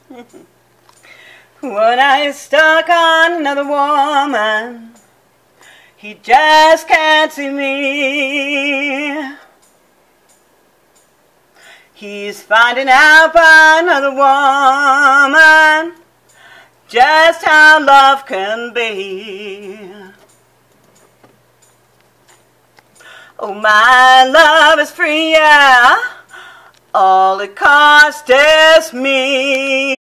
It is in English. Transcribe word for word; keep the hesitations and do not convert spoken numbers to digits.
When I stuck on another woman, he just can't see me. He's finding out by another woman just how love can be. Oh, my love is free, yeah. All it costs is me.